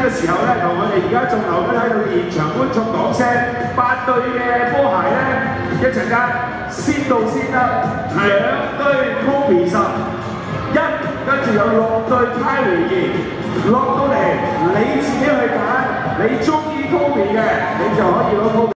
嘅時候咧，同我哋而家仲留緊喺度現場觀眾講聲，8對嘅波鞋咧，一陣間先到先得，2對 Kobe 10，跟住有6對 Kyrie 2，落到嚟你自己去揀，你中意 Kobe 嘅，你就可以攞 Kobe。